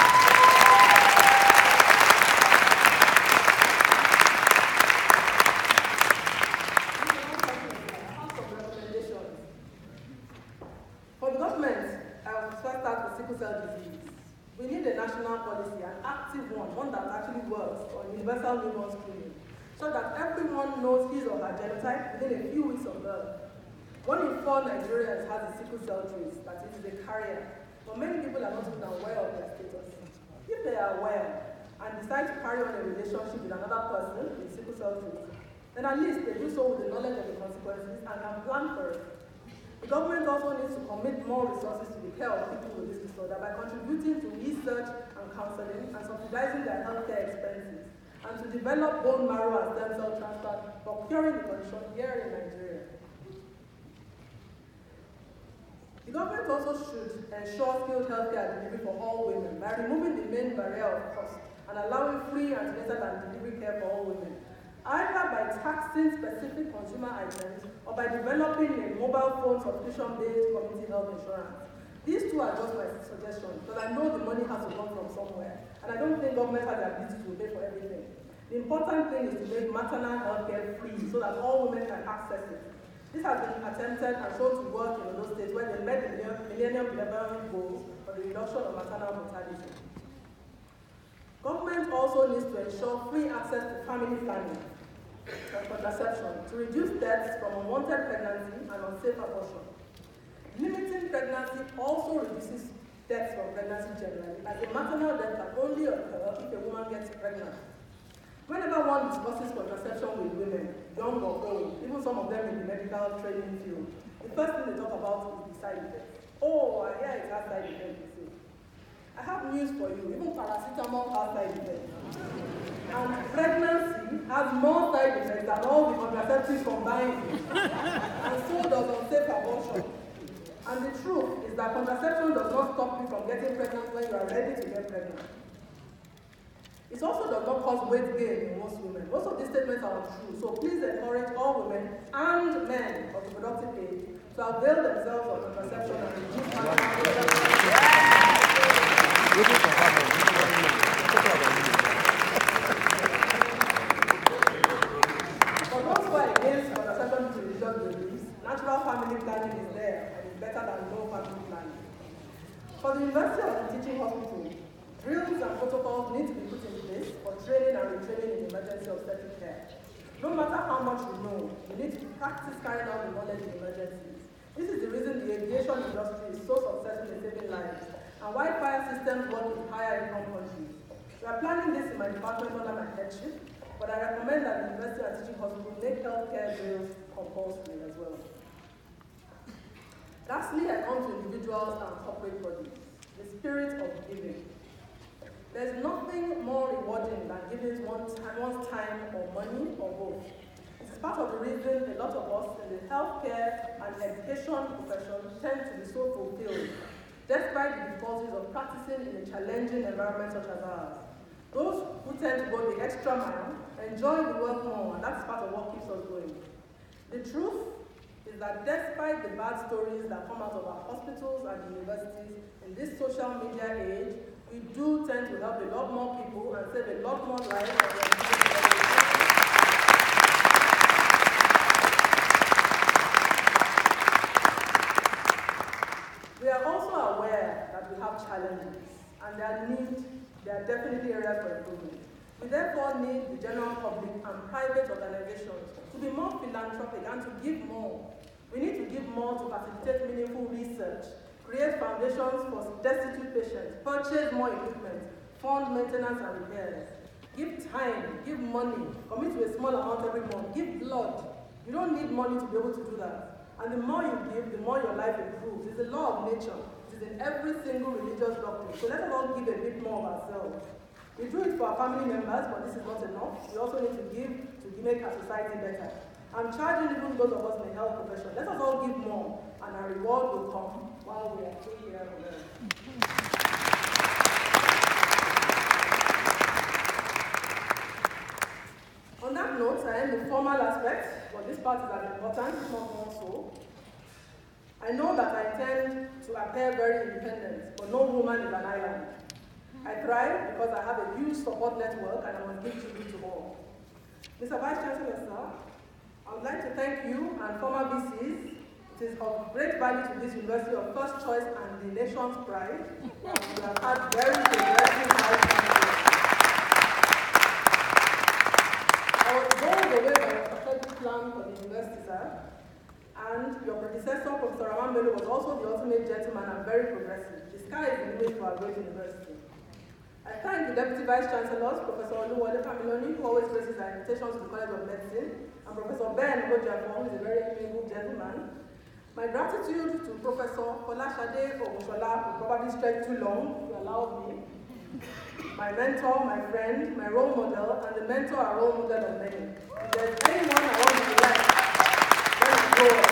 For the government, I will first start with sickle cell disease. We need a national policy, an active one, one that actually works, on universal newborn screening, so that everyone knows his or her genotype within a few weeks of birth. One in four Nigerians has a sickle cell trait, that is, a carrier, but many people are not even aware of their status. If they are aware and decide to carry on a relationship with another person with sickle cell trait, then at least they do so with the knowledge of the consequences and can plan for it. The government also needs to commit more resources to the care of people with this disorder by contributing to research and counseling and subsidizing their healthcare expenses, and to develop bone marrow and stem cell transplant for curing the condition here in Nigeria. The government also should ensure skilled healthcare delivery for all women by removing the main barrier of cost and allowing free antenatal and delivery care for all women, either by taxing specific consumer items or by developing a mobile phone subscription-based community health insurance. These two are just my suggestions, because I know the money has to come from somewhere, and I don't think government has the ability to pay for everything. The important thing is to make maternal health care free so that all women can access it. This has been attempted and shown to work in those states where they met the Millennium Development Goals for the reduction of maternal mortality. Government also needs to ensure free access to family planning and contraception to reduce deaths from unwanted pregnancy and unsafe abortion. Limiting pregnancy also reduces deaths from pregnancy generally, as a maternal death can only occur if a woman gets pregnant. Whenever one discusses contraception with women, young or old, even some of them in the medical training field, the first thing they talk about is the side effects. Oh, I hear it has side effects, they say. I have news for you, even paracetamol has side effects. And pregnancy has more side effects than all the contraceptives combined. And so does unsafe abortion. And the truth is that contraception does not stop you from getting pregnant when you are ready to get pregnant. It also does not cause weight gain in most women. Most of these statements are untrue, so please encourage all women and men of reproductive age to avail themselves of contraception and reduce For those who are against contraception to religious beliefs, natural family planning is there and is better than no family planning. For the University of Teaching Hospital, drills and protocols need to be put in place for training and retraining in emergency obstetric care. No matter how much we know, we need to practice carrying out the knowledge in emergencies. This is the reason the aviation industry is so successful in saving lives and why fire systems work in higher income countries. We are planning this in my department under my headship, but I recommend that the University and Teaching Hospital make healthcare drills compulsory as well. Lastly, I come to individuals and corporate bodies, the spirit of giving. There's nothing more rewarding than giving one's time, one's time or money or both. It is part of the reason a lot of us in the healthcare and education profession tend to be so fulfilled, despite the difficulties of practicing in a challenging environment such as ours. Those who tend to go the extra mile enjoy the work more, and that's part of what keeps us going. The truth is that despite the bad stories that come out of our hospitals and universities in this social media age, we do tend to help a lot more people and save a lot more lives. We are also aware that we have challenges and there, need, there are definitely areas for improvement. We therefore need the general public and private organizations to be more philanthropic and to give more. We need to give more to facilitate meaningful research, create foundations for destitute patients, purchase more equipment, fund maintenance and repairs. Give time, give money, commit to a small amount every month, give blood. You don't need money to be able to do that. And the more you give, the more your life improves. It's a law of nature. It is in every single religious doctrine. So let us all give a bit more of ourselves. We do it for our family members, but this is not enough. We also need to give to make our society better. I'm charging even those of us in the health profession. Let us all give more, and our reward will come while we are still here on earth. On that note, I end the formal aspect, but this part is as important, if not more so. I know that I tend to appear very independent, but no woman is an island. I thrive because I have a huge support network and I must give tribute to all. Mister Vice Chancellor, sir, I would like to thank you and former V Cs. It is of great value to this university of first choice and the nation's pride. We have had very progressive vice chancellors. I was blown away by your strategic plan for the university, sir. And your predecessor, Professor Raman Bello, was also the ultimate gentleman and very progressive. The sky is the limit for our great university. I thank the Deputy Vice Chancellors, Professor Oluwole Familoni, who always places our invitations to the College of Medicine, and Professor Ben Gojafo, who is a very amiable gentleman. My gratitude to Professor Folashade Ogushola will probably stretch too long, if you allow me. My mentor, my friend, my role model, and the mentor and role model of many. If there's anyone I want to be like, then it's yours.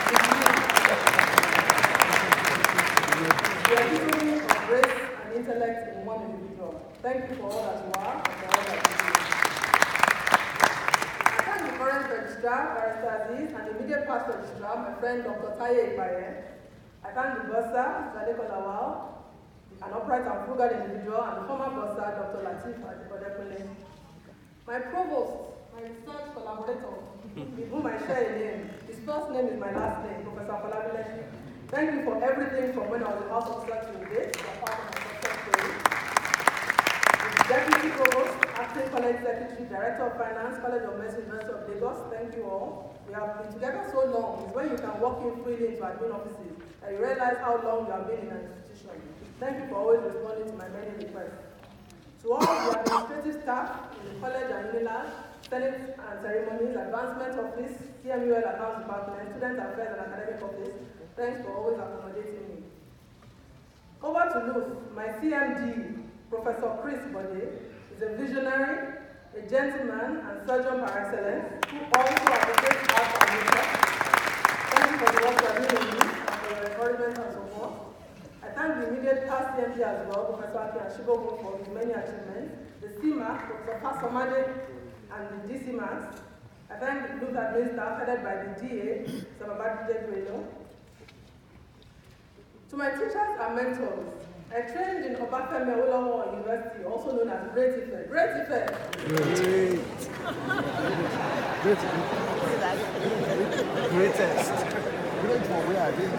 You are equally of grace and intellect in one individual. Thank you for all that you are and for all that you do. I thank the current registrar, Barrister Aziz, and the immediate past registrar, my friend Doctor Taye Ibaye. I thank the bursar, Zadeko Lawal, an upright and frugal individual, and the former bursar, Doctor Latif Adipodekule. My provost, my research collaborator, with whom I share a name. His first name is my last name, Professor Falabile. Thank you for everything from when I was a house officer to today. You are part of my success story. The Deputy Provost, Acting College Secretary, Director of Finance, College of Medicine, University of Lagos, thank you all. We have been together so long. It's when you can walk in freely into admin offices that you realize how long you have been in an institution. Thank you for always responding to my many requests. To all the administrative staff in the college and Unilab, Senate and Ceremonies, Advancement Office, C M U L Accounts Department, Student Affairs and Academic Office, thanks for always accommodating me. Over to Luth, my C M D, Professor Chris Bode, is a visionary, a gentleman and surgeon par excellence, who also advocates art and nature. Thank you for the work you are doing with me and for your encouragement and support. I thank the immediate past C M D as well, Professor Aki Ashibogo, for his many achievements. the C MAC, Professor Pasomade, and the D C MACs. I thank the Youth Admin staff headed by the D A, Samabadi Grelo. To my teachers and mentors, I trained in Obafemi Awolowo University, also known as Great Ife. Great Ife! Great! Great! Greatest! Great for where I didn't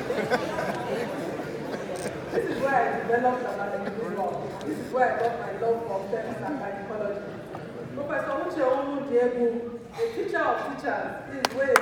This is where I developed an individual. This is where I got my love for science and gynecology. Professor Uche Omu Diegu, a teacher of teachers, is way.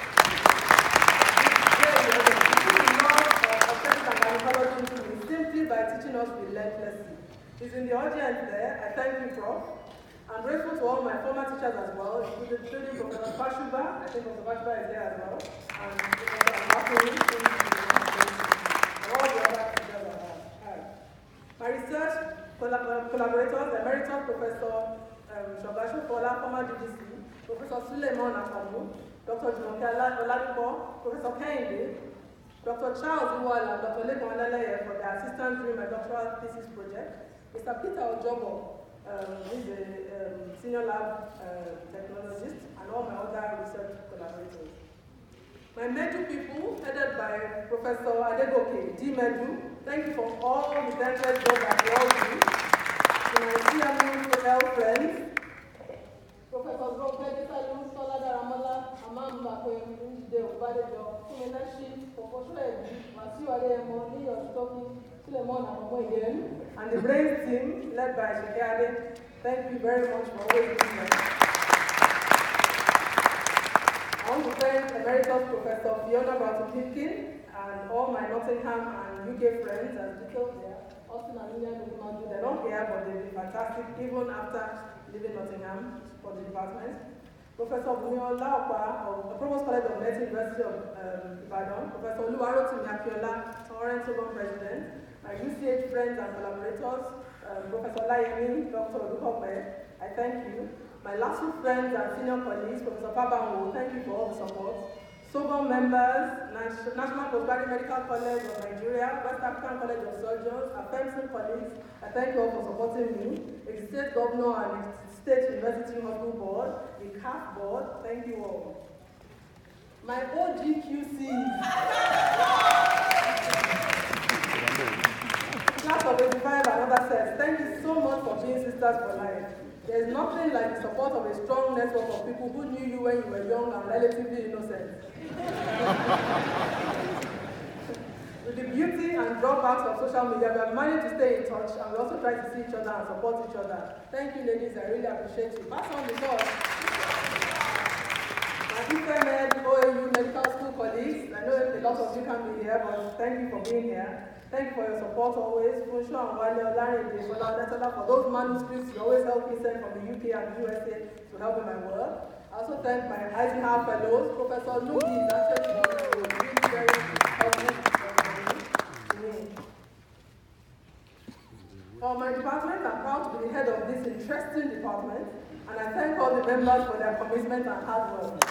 Simply by teaching us relentlessly. He's in the audience there. I thank you, Prof. I'm grateful to all my former teachers as well, including Professor Fashuba. I think Professor Fashuba is there as well. And Professor Makuri, and all the other teachers I have. My research collaborators, Emeritus Professor um, Shobasho Fola, former D D C, Professor Suleiman Akamu, Doctor Jumoke Oladipo, Professor Kehinde, Doctor Charles Iwala and Doctor Lekon Alaleye for their assistance during my doctoral thesis project. Mister Peter Ojobo, um, who is a um, senior lab uh, technologist, and all my other research collaborators. My Medu people, headed by Professor Adegoke D. Medu, thank you for all the thankless work that you all do. To my C M U L friends, Professor Robert Salu, Solada Ramola, Amam Bakoyemi, Njide Obadejo, Kumenashi, Professor Ebi, Masiu Adeyemo, Niyo Stoki, Suleiman Amomoyen, and the brains team led by Shekade. Thank you very much for always being there. I want to thank Emeritus Professor Fiona Broughton-Pipkin and all my Nottingham and U K friends as detailed there. Austin and William Dukumandu, they're not here, but they've been fantastic even after leaving Nottingham for the department. Professor Bunyo Laopa of the Provost College of Medicine, University of um, Ibadan, Professor Oluwarotimi Akiola, current Sogon President, my U C H friends and collaborators, um, Professor Layemi, Doctor Olukope, I thank you. My last two friends and senior colleagues, Professor Pabanwo, thank you for all the support. Sogon members, National Postgraduate Medical College of Nigeria, West African College of Surgeons, AFEMSIN colleagues, I thank you all for supporting me. The State Governor and the State University Hospital Board, the C A F Board, thank you all. My O G Q Cs, class of eighty-five and other sets, thank you so much for being sisters for life. There is nothing like the support of a strong network of people who knew you when you were young and relatively innocent. With the beauty and drawbacks of social media, we have managed to stay in touch, and we also try to see each other and support each other. Thank you, ladies. I really appreciate you. Pass on the call. My IFEMED, O A U Medical School colleagues, I know a lot of you can be here, but thank you for being here. Thank you for your support always. Funsho and Wale Olari, for those manuscripts you always help me send from the U K and the U S A to help in my work. I also thank my Eisenhower Fellows. Professor Lugi is actually really very helpful to me. For my department, I'm proud to be the head of this interesting department, and I thank all the members for their commitment and hard work.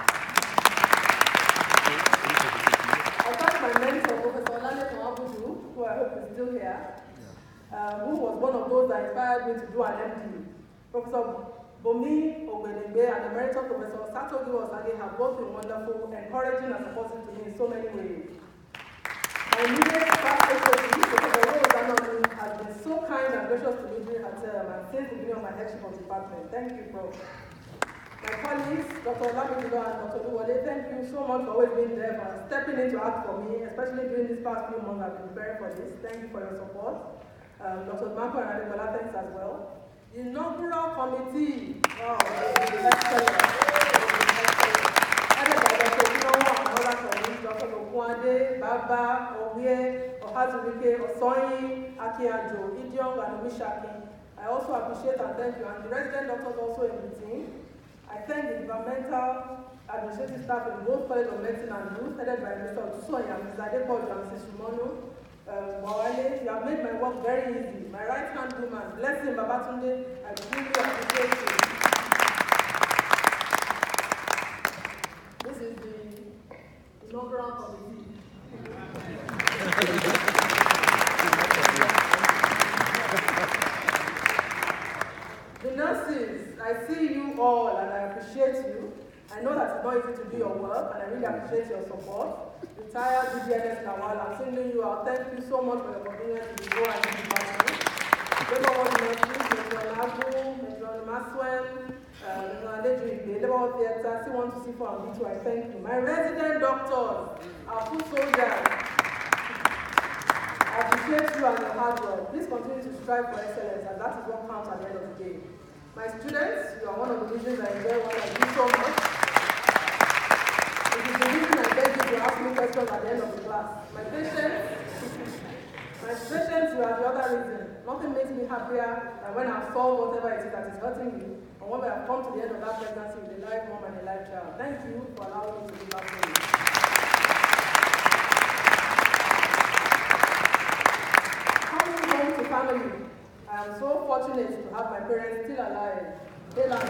I thank my mentor, Professor Olalekan Abudu, who I hope is still here, uh, who was one of those that inspired me to do an M D. Professor Bomi Ogbelegbe and Emeritus Professor Satogi Osage have both been wonderful, encouraging and supportive to me in so many ways. My immediate past associate, Professor Rose Anoni, has been so kind and gracious to me during her term and since the beginning of my headship of the department. Thank you, Prof. My colleagues, Doctor Olamido and Doctor Luwale, thank you so much for always being there and stepping in to act for me, especially during these past few months I've been preparing for this. Thank you for your support. Um, Doctor Marco and Adekola, thanks as well. The inaugural committee, wow, excellent. Headed by Doctor Kinowa and other colleagues, Doctor Okwande, Baba, Owie, Ohazurike, Osoyi, Akiajo, Idiong, and Omishaki. I also appreciate and thank you, and the resident doctors also in the team. I thank the environmental administrative staff in both College of Medicine and Youth, headed by Mister Otusoya, Mister Adepoju, and Missus Shumonu. Um, Bawale, you have made my work very easy. My right-hand woman, bless him, Babatunde, I really appreciate you. This is the inaugural committee. see you all and I appreciate you. I know that it's not easy to do your work, and I really appreciate your support. Retired D G N S Nawal, I'm sending you out. Thank you so much for your convenience to go and do the battle. Labour World Nursery, Metro Nago, Metro Maswen, Lejo Ibe, Labour World Theatre, C one to C four and B two, I thank you. My resident doctors, our food soldiers, I appreciate you and your hard work. Please continue to strive for excellence, and that is what counts at the end of the day. My students, you are one of the reasons I enjoy what I do so much. It is the reason I beg you to ask me questions at the end of the class. My patients, my patients, you are the other reason. Nothing makes me happier than when I've solved whatever it is that is hurting you, and when we have come to the end of that pregnancy with a live mom and a live child. Thank you for allowing me to do that for you. Coming home to family, I am so fortunate to have my parents still alive. They are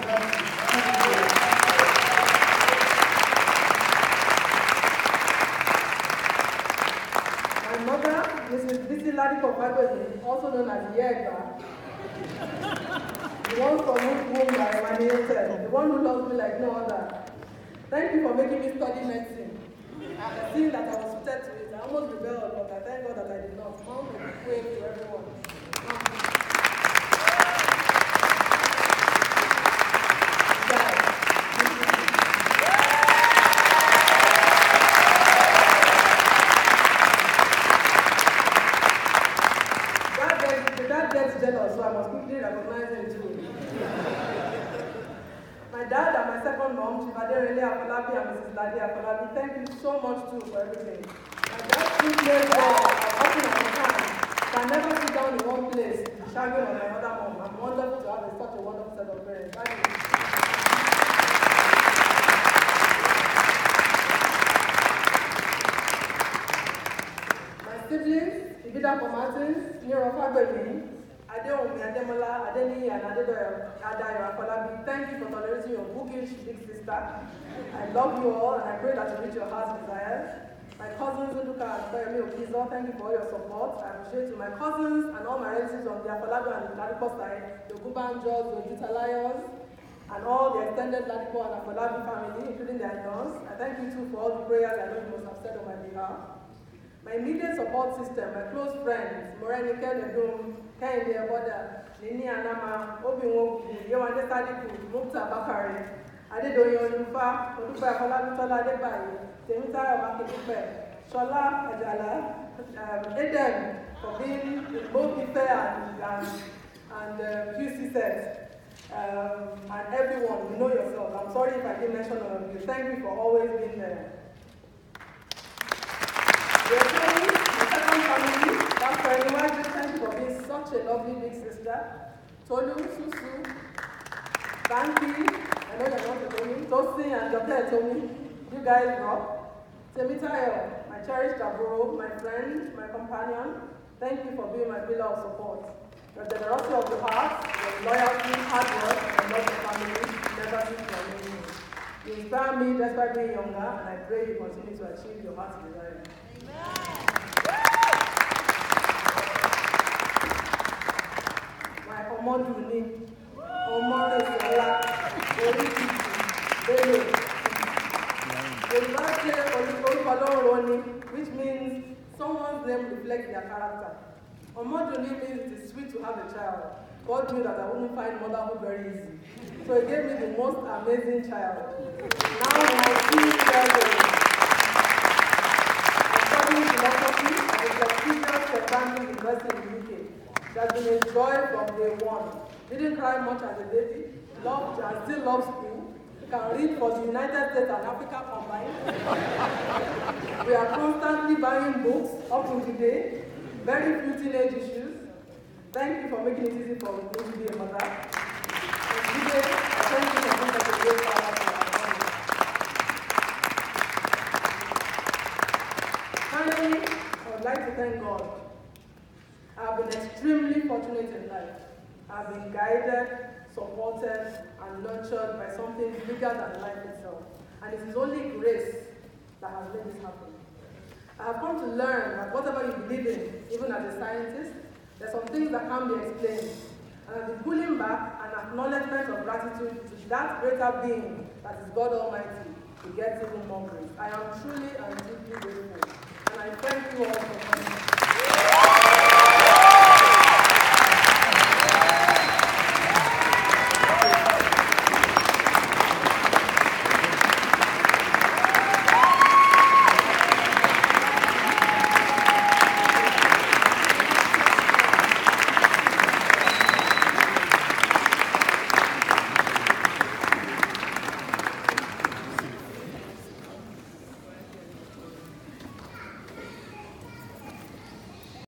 my mother, Missus Bisi Ladipo Fagozi, also known as Yega, the one from whom I emanated, the one who loves me like no other. Thank you for making me study medicine. I see that I was suited to it. I almost rebelled, but I thank God that I did not. Mom, a big wave to everyone. Jealous, so I must quickly recognize him too. My dad and my second mom, Chibade Rele Afolabi and Missus Ladi Afolabi, thank you so much too for everything. My dad still plays ball, working at the time, can never sit down in one place, shagging on my other mom. I'm wonderful to have a, such a wonderful set of parents. Thank you. My siblings, Ibida Martins, Nero Fagbemi, Adeomi, Ademola, Adeni, and Adedoyo, Adayo Afolabi, thank you for tolerating your bookish big sister. I love you all, and I pray that you reach your heart's desires. My cousins, Nduka and Bayemi Okizo, thank you for all your support. I appreciate you. My cousins and all my relatives on the Afolabi and the Ladipo side, the Gubanjos, the Jutalayos, and all the extended Ladipo and Afolabi family, including their in-laws. I thank you too for all the prayers I know you must have said on my behalf. My immediate support system, my close friends, Moreni Kenedum, Kehinde Eboda, Nini Anama, Obi Nwogu, Yewande Sadiku, Mukta Bakari, Adedoyin Olufa, Olufa Afolabi Tola Adebayi, Temitayo Akintupe, Shola Ajala, um, Eden, for being both fair and, and, and uh, Q C set, um, and everyone, you know yourself. I'm sorry if I didn't mention all of you. Thank you for always being there. Your parents, the second family, that's for anyone, thank you for being such a lovely big sister. Tolu, Susu, Banky, I know you're not Tolu, Tosi and Joke Tomi, you guys rock. Temitayo, my cherished Aburo, my friend, my companion, thank you for being my pillar of support. Your generosity of the heart, your loyalty, hard work, and love of family never cease to amaze me. You inspire me despite being younger, and I pray you continue to achieve your heart's desire. My Omoduni, Omore Sola, Oriki, Bele. The last name Olukoloroni, which means someone's name reflects their character. Omoduni means it is sweet to have a child. God knew that I wouldn't find motherhood very easy. So he gave me the most amazing child. Now when I see you philosophy at the prestigious Stanford University in the U K. She has been a joy from day one. Didn't cry much as a baby, loved and still loves school. Can read for the United States and Africa combined. We are constantly buying books up to today. Very few teenage issues. Thank you for making it easy for me to be a mother. And today, thank you for being such a great father for our family. Finally, I would like to thank God. I have been extremely fortunate in life. I have been guided, supported, and nurtured by something bigger than life itself. And it is only grace that has made this happen. I have come to learn that whatever you believe in, even as a scientist, there are some things that can't be explained. and I'll be pulling back an acknowledgement of gratitude to that greater being that is God Almighty to get even more grace. I am truly and deeply grateful, and I thank you all for coming.